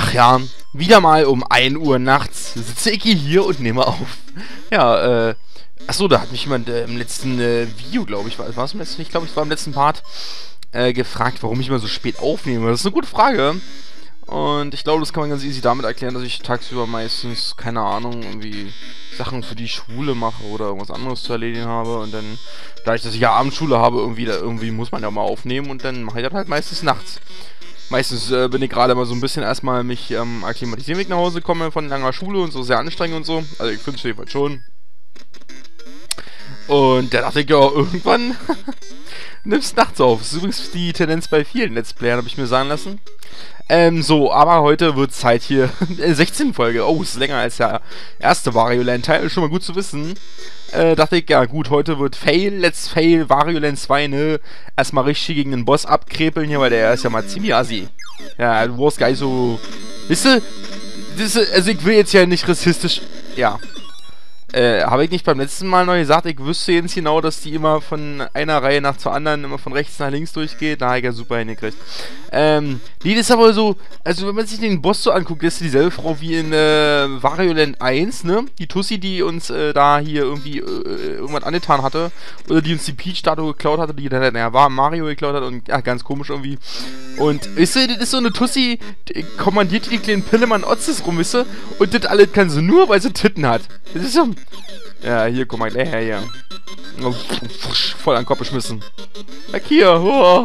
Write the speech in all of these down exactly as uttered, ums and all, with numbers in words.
Ach ja, wieder mal um ein Uhr nachts sitze ich hier und nehme auf. Ja, äh, achso, da hat mich jemand äh, im letzten äh, Video, glaube ich, war es im letzten, ich glaube, es war im letzten Part, äh, gefragt, warum ich immer so spät aufnehme. Das ist eine gute Frage. Und ich glaube, das kann man ganz easy damit erklären, dass ich tagsüber meistens, keine Ahnung, irgendwie Sachen für die Schule mache oder irgendwas anderes zu erledigen habe. Und dann, dadurch, dass ich ja Abendschule habe, irgendwie, da, irgendwie muss man ja mal aufnehmen und dann mache ich das halt meistens nachts. Meistens äh, bin ich gerade mal so ein bisschen erstmal mich ähm, akklimatisieren, wenn ich nach Hause komme von langer Schule und so, sehr anstrengend und so. Also ich finde es jedenfalls schon. Und da dachte ich, ja, irgendwann nimmst nachts auf. Das ist übrigens die Tendenz bei vielen Let's Playern, habe ich mir sagen lassen. Ähm, so, aber heute wird Zeit hier. sechzehn Folge. Oh, ist länger als der erste Wario Land Teil. Schon mal gut zu wissen. Äh, dachte ich, ja gut, heute wird Fail, Let's Fail, Wario Land zwei, ne? Erstmal richtig gegen den Boss abkrepeln hier, weil der ist ja mal ziemlich assi. Ja, du warst gar nicht so... Wisst ihr? Das ist, also ich will jetzt ja nicht rassistisch... Ja. Äh, habe ich nicht beim letzten Mal noch gesagt, ich wüsste jetzt genau, dass die immer von einer Reihe nach zur anderen, immer von rechts nach links durchgeht. Da habe ich ja super hingekriegt. Ähm, nee, das ist aber so, also wenn man sich den Boss so anguckt, das ist dieselbe Frau wie in äh, Wario Land eins, ne? Die Tussi, die uns äh, da hier irgendwie äh, irgendwas angetan hatte. Oder die uns die Peach-Statue geklaut hatte, die dann, naja, war Mario geklaut hat und, ja, ganz komisch irgendwie. Und, wisst ihr, das ist so eine Tussi, die kommandiert die kleinen Pillemann Otzes rum, wisst ihr? Und das alles kann sie nur, weil sie Titten hat. Das ist so... Ja, hier, guck mal, der her, hier. Oh, voll an den Kopf geschmissen. Weg hier, oh.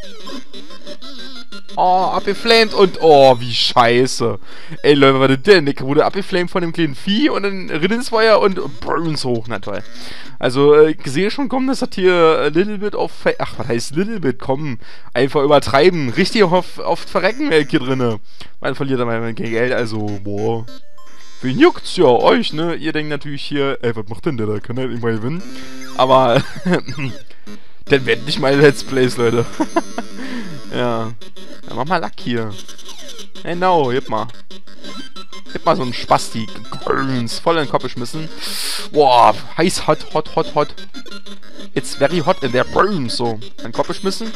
Oh, abgeflamed und, oh, wie scheiße. Ey, Leute, was denn? Ich wurde abgeflamed von dem kleinen Vieh und dann Rinnensfeuer und Burns hoch, na toll. Also, äh, ich sehe schon kommen, das hat hier äh, Little Bit auf... Ach, was heißt Little Bit? Komm, einfach übertreiben. Richtig oft, oft verrecken wir hier drinne. Man verliert dann mal kein Geld, also, boah. Wen juckt's? Ja, euch, ne? Ihr denkt natürlich hier, ey, was macht denn der da? Kann der nicht mal gewinnen? Aber, dann werden nicht meine Let's Plays, Leute. Ja. Ja, mach mal Lack hier. Genau, gib mal. Gib mal so einen Spasti. Voll in den Kopf geschmissen. Boah, heiß, hot, hot, hot, hot. It's very hot in der Burn. So, in den Kopf geschmissen.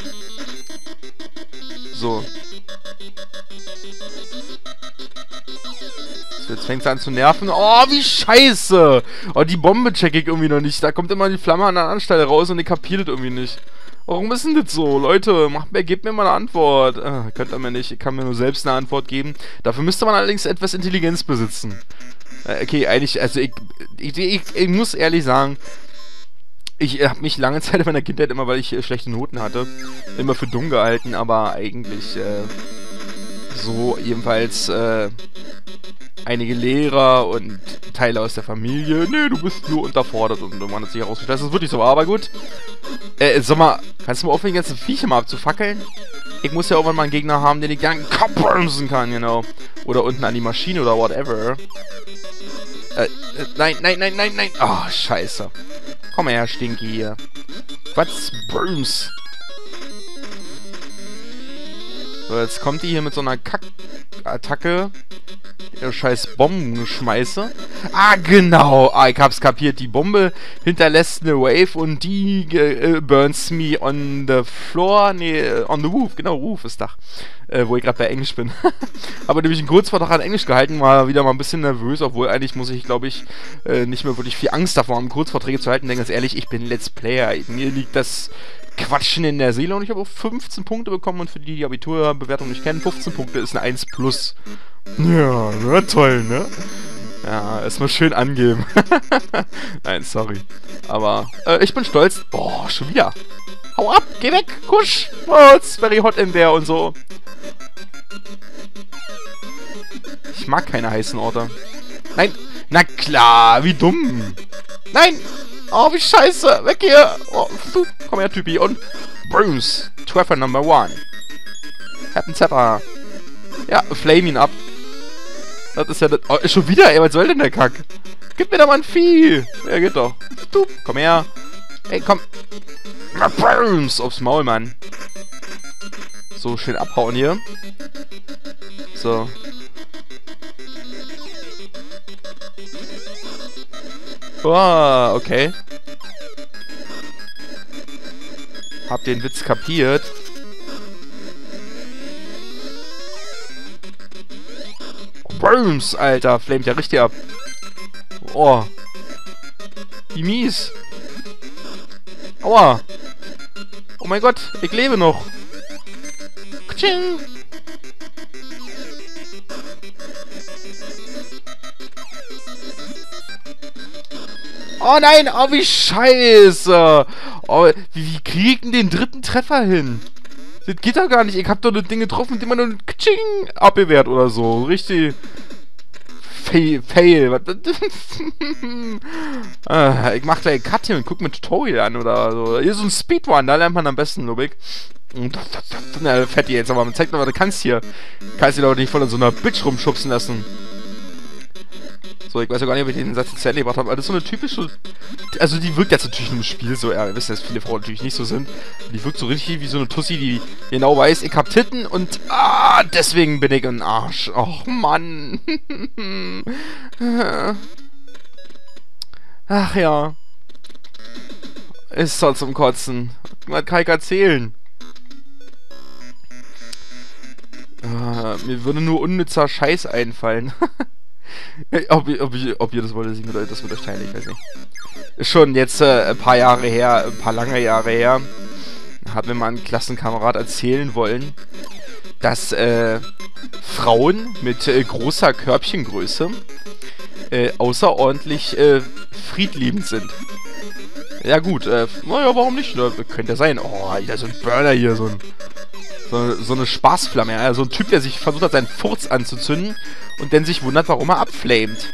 So. Jetzt fängt es an zu nerven. Oh, wie scheiße! Oh, die Bombe check ich irgendwie noch nicht. Da kommt immer die Flamme an der anderen Stelle raus und ich kapiere das irgendwie nicht. Warum ist denn das so? Leute, macht mir, gebt mir mal eine Antwort. Äh, könnt ihr mir nicht. Ich kann mir nur selbst eine Antwort geben. Dafür müsste man allerdings etwas Intelligenz besitzen. Äh, okay, eigentlich, also ich, ich, ich, ich muss ehrlich sagen, ich habe mich lange Zeit in meiner Kindheit immer, weil ich äh, schlechte Noten hatte, immer für dumm gehalten, aber eigentlich äh, so jedenfalls äh, einige Lehrer und Teile aus der Familie. Nee, du bist nur unterfordert und man hat sich herausgestellt, das ist wirklich so, aber gut. Äh, sag mal, kannst du mal aufhören, die ganzen Viecher mal abzufackeln? Ich muss ja irgendwann mal einen Gegner haben, den ich gerne bremsen kann, genau. Oder unten an die Maschine oder whatever. Äh, äh, nein, nein, nein, nein, nein. Oh, scheiße. Komm her, Stinky hier. Was? Brums. So, jetzt kommt die hier mit so einer Kack-Attacke. Scheiß Bombenschmeiße. Ah, genau. Ah, ich hab's kapiert. Die Bombe hinterlässt eine Wave und die äh, burns me on the floor. Nee, on the roof. Genau, Roof ist Dach. Äh, wo ich gerade bei Englisch bin. Aber nämlich einen Kurzvortrag an Englisch gehalten, war wieder mal ein bisschen nervös, obwohl eigentlich muss ich, glaube ich, äh, nicht mehr wirklich viel Angst davor haben, Kurzvorträge zu halten. Denn ganz ehrlich, ich bin Let's Player. Mir liegt das Quatschen in der Seele und ich habe auch fünfzehn Punkte bekommen und für die, die Abiturbewertung nicht kennen, fünfzehn Punkte ist eine eins plus. Ja, na toll, ne? Ja, erstmal schön angeben. Nein, sorry. Aber äh, ich bin stolz. Boah, schon wieder. Hau ab, geh weg, kusch. Oh, it's very hot in there und so. Ich mag keine heißen Orte. Nein, na klar, wie dumm. Nein. Oh, wie scheiße. Weg hier. Oh, komm her, Typi. Und Bruce. Treffer Number One. Captain Zepper. Ja, flame ihn ab. Das ist ja das... Oh, schon wieder, ey. Was soll denn der Kack? Gib mir doch mal ein Vieh. Ja, geht doch. Du, komm her. Ey, komm. Bruce. Aufs Maul, Mann. So, schön abhauen hier. So. Oh, okay. Hab den Witz kapiert. Booms, Alter. Flamet ja richtig ab. Oh. Wie mies. Aua. Oh mein Gott, ich lebe noch. Kaching. Oh nein, oh wie scheiße. Oh, wie, wie krieg ich denn den dritten Treffer hin? Das geht doch gar nicht. Ich hab doch das Ding getroffen, mit dem man nur ein Kaching abgewehrt oder so. Richtig. Fail. Fail. ah, ich mach gleich Cut hier und guck mir Tutorial an oder so. Hier ist so ein Speedrun, da lernt man am besten, Lubik. Na, Fetti jetzt, aber man zeigt mal, was du kannst hier. Kannst dich doch nicht voll in so einer Bitch rumschubsen lassen. So, ich weiß ja gar nicht, ob ich den Satz jetzt erlebt habe, aber das ist so eine typische... Also die wirkt jetzt natürlich im Spiel so, ja, wir wissen, dass viele Frauen natürlich nicht so sind. Die wirkt so richtig wie so eine Tussi, die genau weiß, ich hab Titten und... Ah, deswegen bin ich ein Arsch. Och, Mann. Ach ja. Ist doch zum Kotzen. Was kann ich erzählen? Ah, mir würde nur unnützer Scheiß einfallen. ob, ob, ich, ob ihr das wollt, das wird euch teilen, ich weiß nicht. Ist schon jetzt äh, ein paar Jahre her, ein paar lange Jahre her, hat mir mal ein Klassenkamerad erzählen wollen, dass äh, Frauen mit äh, großer Körbchengröße äh, außerordentlich äh, friedliebend sind. Ja gut, äh, naja, warum nicht? Ne? Könnte ja sein. Oh, da ist so ein Burner hier, so ein... So, so eine Spaßflamme, ja. So ein Typ, der sich versucht hat, seinen Furz anzuzünden und dann sich wundert, warum er abflamet.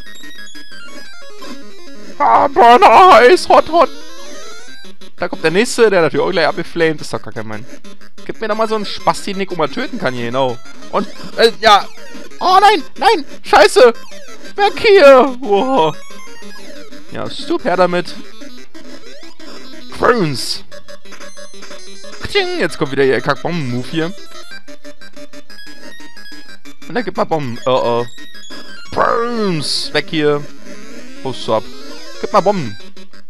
Ah, Burner heiß, hot, hot. Da kommt der nächste, der natürlich auch gleich abgeflamed. Das ist doch gar kein Mann. Gib mir doch mal so einen Spaß, den ich mal töten kann hier, genau. Und, äh, ja. Oh nein, nein, scheiße. Weg hier. Wow. Ja, stup her damit. Croons. Jetzt kommt wieder ihr Kack-Bomben-Move hier. Und dann gib mal Bomben. Oh oh. Brooms! Weg hier. What's up? Gib mal Bomben.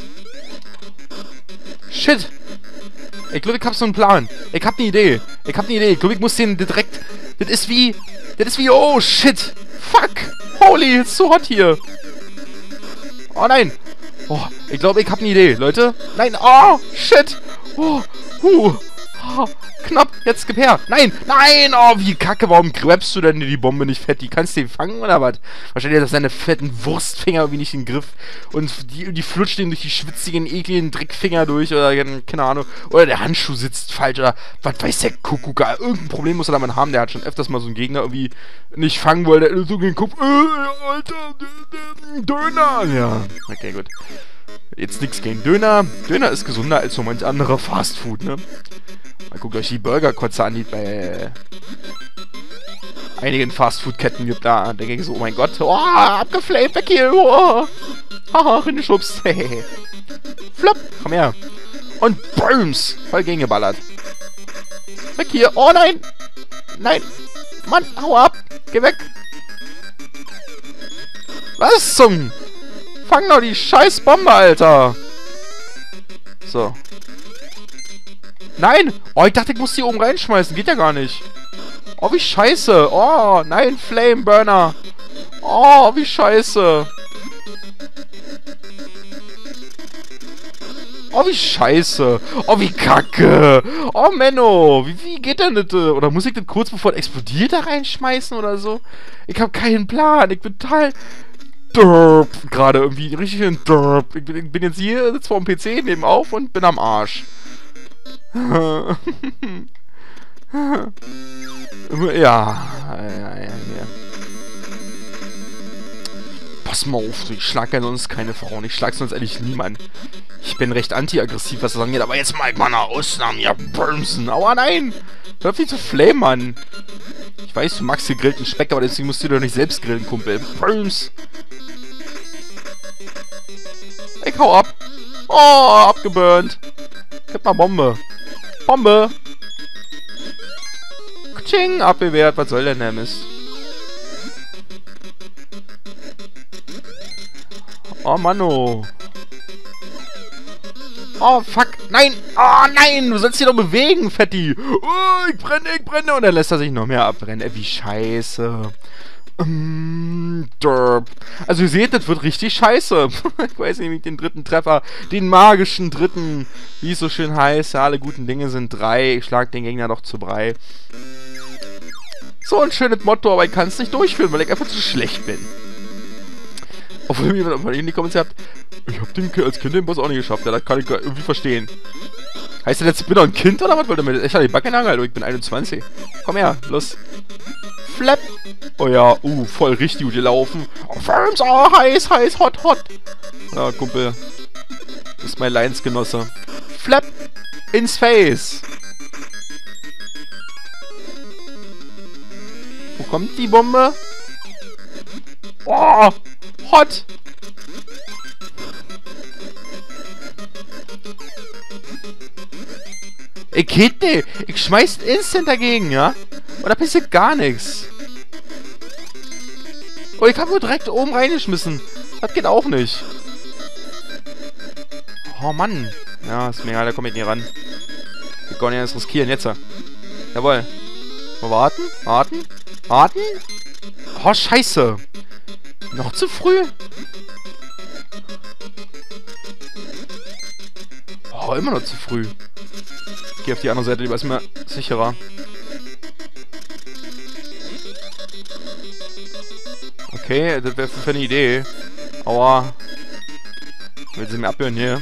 Shit! Ich glaube, ich hab so einen Plan. Ich hab eine Idee. Ich hab eine Idee. Ich glaube, ich muss den direkt... Das ist wie... Das ist wie... Oh, shit! Fuck! Holy, it's so hot hier. Oh, nein! Oh, ich glaube, ich hab eine Idee, Leute. Nein! Oh, shit! Oh, huh! Oh, knapp, jetzt gib her. Nein, nein, oh, wie kacke. Warum grabst du denn die Bombe nicht fett? Die kannst du den fangen oder was? Wahrscheinlich hat das seine fetten Wurstfinger irgendwie nicht in den Griff. Und die, die flutscht ihm durch die schwitzigen, ekligen Dreckfinger durch oder keine Ahnung. Oder der Handschuh sitzt falsch oder was weiß der Kuckuck. Irgendein Problem muss er damit haben. Der hat schon öfters mal so einen Gegner irgendwie nicht fangen wollte. Der so gegen den Kopf. Äh, Alter, Döner. Ja, okay, gut. Jetzt nichts gegen Döner. Döner ist gesünder als so manch anderer Fastfood, ne? Mal guckt euch die Burgerkotze an, die bei äh, einigen Fastfood-Ketten gibt. Da denke ich so, oh mein Gott. Oh, abgeflamed, weg hier. Oh. Haha, Rindeschubs. Flop, komm her. Und Booms. Voll gegengeballert. Weg hier. Oh nein. Nein. Mann, hau ab. Geh weg. Was zum... Fang doch die scheiß Bombe, Alter. So. Nein! Oh, ich dachte, ich muss die oben reinschmeißen. Geht ja gar nicht. Oh, wie scheiße. Oh, nein, Flame Burner. Oh, wie scheiße. Oh, wie scheiße. Oh, wie kacke. Oh, Menno. Wie, wie geht denn das? Oder muss ich das kurz bevor es explodiert da reinschmeißen oder so? Ich habe keinen Plan. Ich bin total... Derp. Gerade irgendwie richtig ein Derp. Ich bin, ich bin jetzt hier, sitze vor dem P C, neben auf und bin am Arsch. ja, ja, ja, ja. Pass mal auf, ich schlag ja sonst keine Frauen. Ich schlag sonst eigentlich niemanden. Ich bin recht anti-aggressiv, was das angeht, aber jetzt mal eine Ausnahme, ja, Burnsen. Aua, nein! Hör auf, wie zu flamen, Mann. Ich weiß, du magst gegrillten Speck, aber deswegen musst du doch nicht selbst grillen, Kumpel. Burns! Ich hau ab. Oh, abgeburnt. Gib mal Bombe. Bombe. Kaching, abgewehrt. Was soll denn der Mist? Oh, Manno. Oh, fuck. Nein. Oh, nein. Du sollst dich doch bewegen, Fetti. Oh, ich brenne, ich brenne. Und dann lässt er sich noch mehr abbrennen. Ey, wie scheiße. Ähm, derp. Also ihr seht, das wird richtig scheiße. Ich weiß nicht, den dritten Treffer, den magischen dritten, wie es so schön heißt. Ja, alle guten Dinge sind drei. Ich schlag den Gegner doch zu Brei. So ein schönes Motto, aber ich kann es nicht durchführen, weil ich einfach zu schlecht bin. Obwohl mir jemand in die Kommentare habt, ich hab den als Kind den Boss auch nicht geschafft. Ja, das kann ich irgendwie verstehen. Heißt der letzte, ich bin doch ein Kind oder was? Wollt ihr mir echt an die Backe nageln? Ich bin einundzwanzig. Komm her, los. Flap. Oh ja, uh, voll richtig gut gelaufen. Oh, Worms, oh, heiß, heiß, hot, hot. Ja, Kumpel. Das ist mein Leinsgenosse. Flap. Ins Face. Wo kommt die Bombe? Oh, hot. Ich geht nicht. Ich schmeiß instant dagegen, ja? Und da passiert gar nichts. Oh, ich hab nur direkt oben reingeschmissen. Das geht auch nicht. Oh, Mann. Ja, ist mir egal, da komme ich nicht ran. Wir können ja jetzt riskieren, jetzt. Jawohl. Mal warten, warten, warten. Oh, scheiße. Noch zu früh. Oh, immer noch zu früh. Ich geh auf die andere Seite, lieber ist mir sicherer. Okay, das wäre für eine Idee. Aua. Will sie mir abhören hier?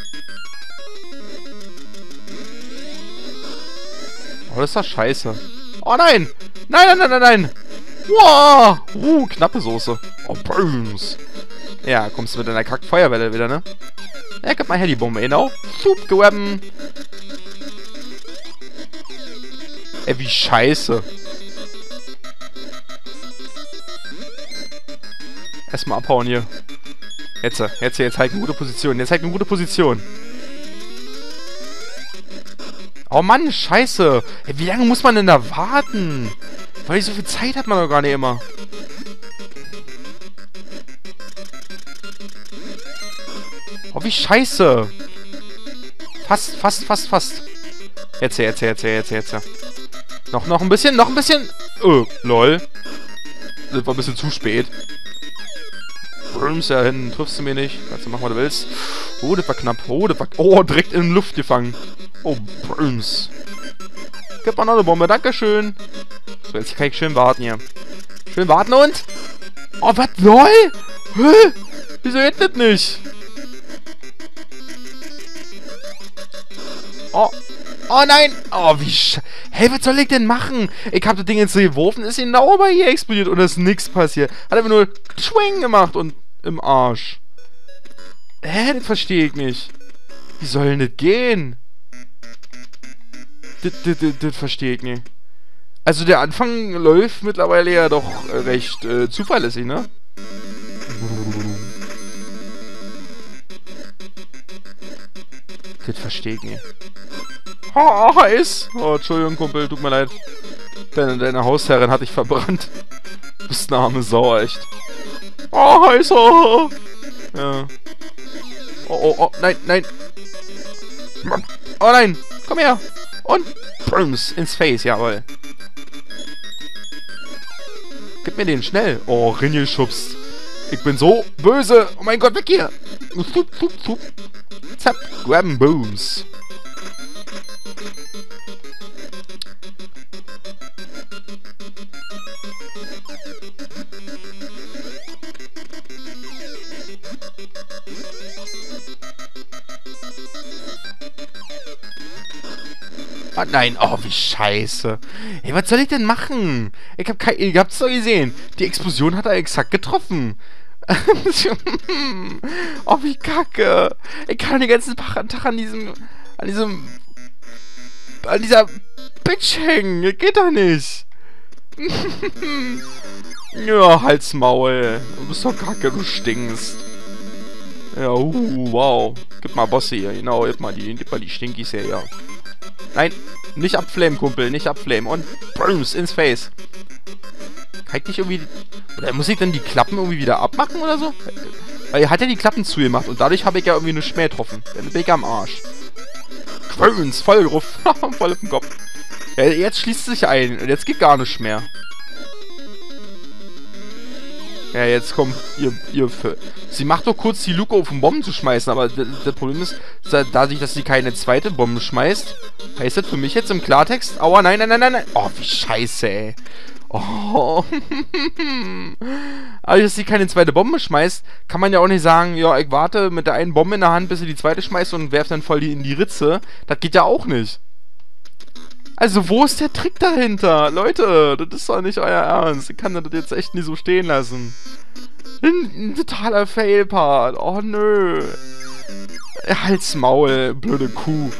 Oh, das ist doch scheiße. Oh nein! Nein, nein, nein, nein, nein! Wow! Uh, knappe Soße. Oh, Booms. Ja, kommst du mit deiner Kack-Feuerwelle wieder, ne? Ja, gib mal her die Bombe, genau. Sup, gewabben. Ey, wie scheiße. Erstmal abhauen hier. Jetzt, jetzt, jetzt halt eine gute Position. Jetzt halt eine gute Position. Oh Mann, scheiße. Ey, wie lange muss man denn da warten? Weil so viel Zeit hat man doch gar nicht immer. Oh, wie scheiße. Fast, fast, fast, fast. Jetzt, jetzt, jetzt, jetzt, jetzt. Noch, noch ein bisschen, noch ein bisschen. Oh, lol. Das war ein bisschen zu spät. Brums, ja, hinten triffst du mir nicht. Kannst du machen, was du willst. Oh, das war knapp. Oh, das war... Oh, direkt in die Luft gefangen. Oh, Brums. Gib mal noch eine Bombe. Dankeschön. So, jetzt kann ich schön warten hier. Schön warten und... Oh, was? Lol? Hä? Wieso geht das nicht? Oh. Oh nein! Oh, wie sch... Hey, was soll ich denn machen? Ich hab das Ding jetzt so geworfen, ist genau bei ihr explodiert und es ist nichts passiert. Hat einfach nur Schwing gemacht und im Arsch. Hä, das verstehe ich nicht. Wie soll denn das gehen? Das, das, das, das verstehe ich nicht. Also der Anfang läuft mittlerweile ja doch recht äh, zuverlässig, ne? Das verstehe ich nicht. Oh, heiß. Oh, Entschuldigung, Kumpel, tut mir leid. Deine, deine Hausherrin hat dich verbrannt. Du bist eine arme Sau, echt. Oh, heiß. Oh. Ja. Oh, oh, oh, nein, nein. Oh, nein. Komm her. Und Brums ins Face, jawohl. Gib mir den schnell. Oh, reingeschubst. Ich bin so böse. Oh mein Gott, weg hier. Fup, fup, fup. Zap, grabben, booms. Oh nein, oh wie scheiße. Hey, was soll ich denn machen? Ich hab kein, ihr habt's doch gesehen. Die Explosion hat er exakt getroffen. Oh, wie kacke. Ich kann den ganzen Tag an diesem, an diesem, an dieser Bitch hängen. Das geht doch nicht. Ja, halt's Maul. Du bist doch kacke, du stinkst. Ja, uh, wow. Gib mal Bosse hier, genau, gib mal die, gib mal die Stinkies hier, ja. Nein, nicht abflamen, Kumpel, nicht abflamen. Und Brums ins Face. Kann ich nicht irgendwie... Oder muss ich dann die Klappen irgendwie wieder abmachen oder so? Weil er hat ja die Klappen zugemacht und dadurch habe ich ja irgendwie eine Schmäh getroffen. Dann bin ich am Arsch. Brums, voll drauf. Voll auf den Kopf. Ja, jetzt schließt es sich ein und jetzt geht gar nichts mehr. Ja, jetzt kommt ihr, ihr für. Sie macht doch kurz die Luke auf, um Bomben zu schmeißen, aber das Problem ist, dadurch, dass sie keine zweite Bombe schmeißt, heißt das für mich jetzt im Klartext, aua, nein, nein, nein, nein, nein. Oh, wie scheiße, ey. Oh. Aber dass sie keine zweite Bombe schmeißt, kann man ja auch nicht sagen, ja, ich warte mit der einen Bombe in der Hand, bis sie die zweite schmeißt und werf dann voll die in die Ritze. Das geht ja auch nicht. Also, wo ist der Trick dahinter? Leute, das ist doch nicht euer Ernst. Ich kann das jetzt echt nie so stehen lassen. Ein, ein totaler Fail-Part. Oh, nö. Halt's Maul, blöde Kuh.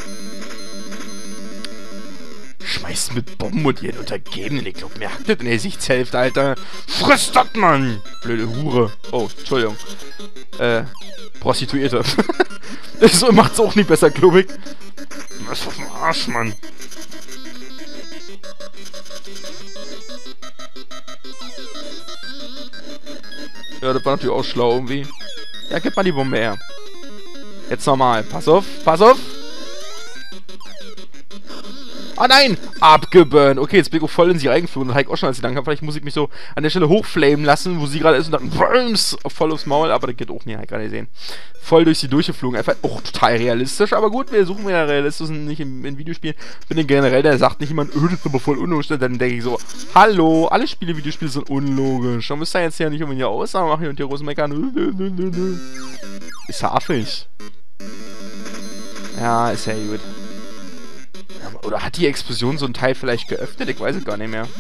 Schmeißt mit Bomben und ihren Untergebenen. Ich glaub, mir hackt das in der Sichtshälfte, Alter. Friss das, Mann! Blöde Hure. Oh, Entschuldigung. Äh, Prostituierte. So macht's auch nicht besser, glaub ich. Was für ein Arsch, Mann. Ja, das war natürlich auch schlau irgendwie. Ja, gib mal die Bombe her. Jetzt nochmal. Pass auf, pass auf. Ah nein! Abgeburnt. Okay, jetzt bin ich auch voll in sie reingeflogen. Und halt auch schon, als sie dann kam. Vielleicht muss ich mich so an der Stelle hochflamen lassen, wo sie gerade ist. Und dann Worms, voll aufs Maul. Aber das geht auch nicht, halt gerade gesehen. Voll durch sie durchgeflogen. Einfach auch total realistisch. Aber gut, wir suchen wieder realistisch und nicht in, in Videospielen. Bin generell, der sagt nicht jemand, öh, das ist aber voll unlogisch. Dann denke ich so, hallo, alle Spiele, Videospiele sind unlogisch. Dann müsst ihr jetzt ja nicht irgendwie hier Aussagen machen und hier groß meckern. Ist ja affig. Ja, ist ja gut. Oder hat die Explosion so ein Teil vielleicht geöffnet? Ich weiß es gar nicht mehr.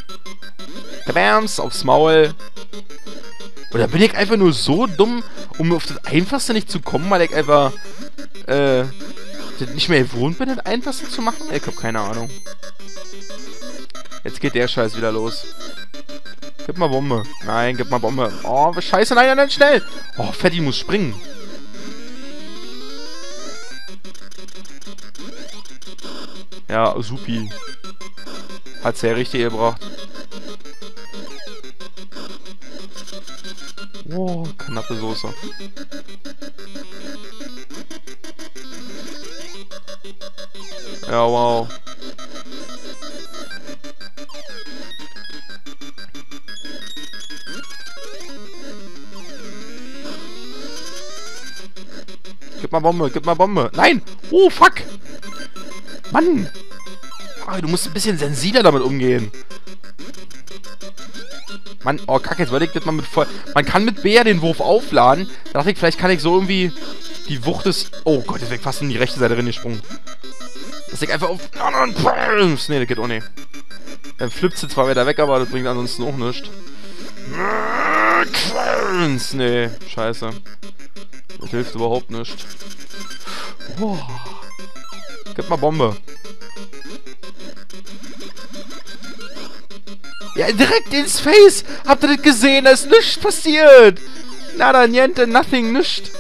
Bams, aufs Maul. Oder bin ich einfach nur so dumm, um auf das Einfachste nicht zu kommen, weil ich einfach, äh, nicht mehr gewohnt bin, das Einfachste zu machen? Ich hab keine Ahnung. Jetzt geht der Scheiß wieder los. Gib mal Bombe. Nein, gib mal Bombe. Oh, scheiße, nein, nein, nein, schnell. Oh, Fetti muss springen. Ja, supi. Hat's ja richtig gebracht. Oh, knappe Soße. Ja, wow. Gib mal Bombe, gib mal Bombe. Nein! Oh, fuck! Mann! Oh, du musst ein bisschen sensibler damit umgehen. Mann, oh kacke, jetzt wollte ich das mal mit voll... Man kann mit B ja den Wurf aufladen. Da dachte ich, vielleicht kann ich so irgendwie die Wucht des... Oh Gott, jetzt bin ich fast in die rechte Seite reingesprungen. Dass ich einfach auf... Nee, das geht auch nicht. Dann flippt sie zwar wieder weg, aber das bringt ansonsten auch nichts. Nee, scheiße. Das hilft überhaupt nicht. Oh. Gib mal Bombe. Ja, direkt ins Face! Habt ihr das gesehen? Da ist nichts passiert! Nada, niente, nothing, nichts.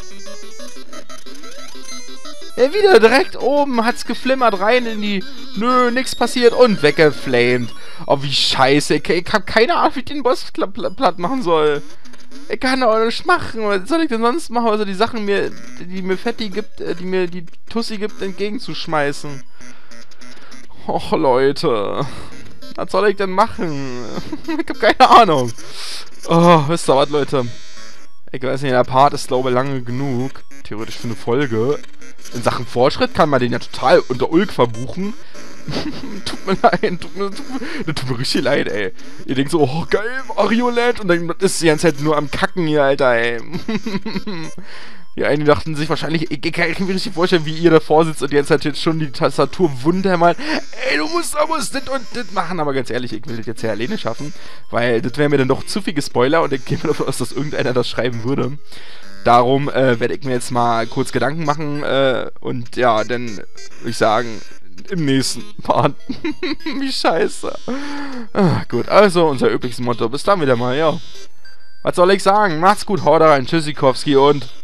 Ja, wieder direkt oben hat's geflimmert rein in die... Nö, nix passiert und weggeflamed. Oh, wie scheiße. Ich, ich hab keine Ahnung, wie ich den Boss platt, platt machen soll. Ich kann auch nicht machen. Was soll ich denn sonst machen? Also die Sachen, mir, die mir Fetti gibt, die mir die Tussi gibt, entgegenzuschmeißen. Och, Leute. Was soll ich denn machen? Ich hab keine Ahnung. Oh, wisst ihr was, Leute? Ich weiß nicht, der Part ist, glaube ich, lange genug. Theoretisch für eine Folge. In Sachen Fortschritt kann man den ja total unter Ulk verbuchen. Tut mir leid, tut mir, tut, mir, tut mir richtig leid, ey. Ihr denkt so, oh geil, Mario Land. Und dann ist die ganze Zeit nur am Kacken hier, Alter, ey. Die einen dachten sich wahrscheinlich, ich, ich kann mir richtig vorstellen, wie ihr davor sitzt und die ganze Zeit jetzt schon die Tastatur wundhämmert. Ey, du musst aber das und das machen. Aber ganz ehrlich, ich will das jetzt ja alleine schaffen. Weil das wäre mir dann doch zu viel Spoiler und ich gehe mir davon aus, dass irgendeiner das schreiben würde. Darum äh, werde ich mir jetzt mal kurz Gedanken machen äh, und ja, dann würde ich sagen, im nächsten Part. Wie scheiße. Ah, gut, also unser übliches Motto. Bis dann wieder mal, ja. Was soll ich sagen? Macht's gut, haut rein, Tschüssikowski und...